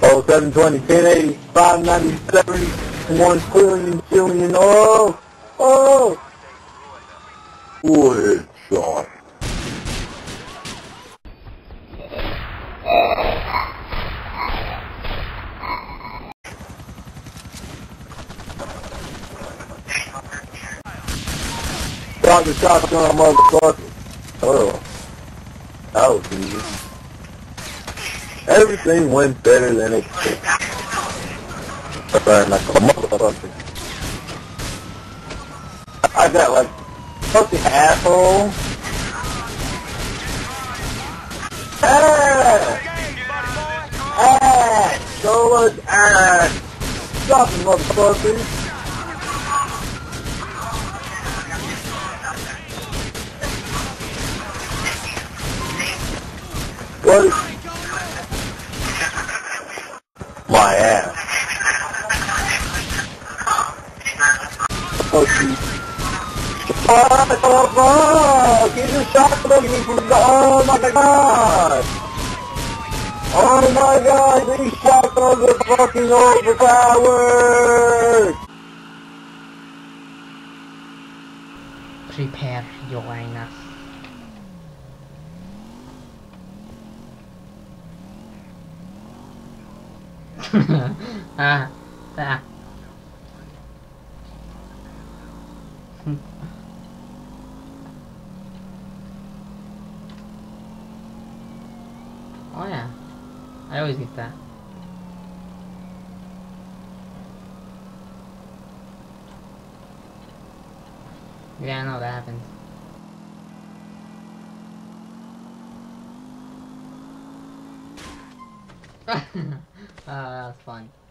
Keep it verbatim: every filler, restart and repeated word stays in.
Oh, seven twenty, ten eighty, five ninety-seven, one trillion, trillion, oh, oh. Good shot. Shot the shotgun, motherfucker. Oh, that was easy. Everything went better than expected. Burn like a motherfucker. I got like fucking asshole. Ass! Ass! Show us ass! Stop it, motherfucker! What is... My ass. Oh, shit. Oh, fuck! Get the shotgun from the... Oh, my God! Oh, my God! These shotguns are fucking overpowered! Prepare your anus. ah, ah. Oh yeah, I always get that. Yeah, I know that happens. uh, that was fun.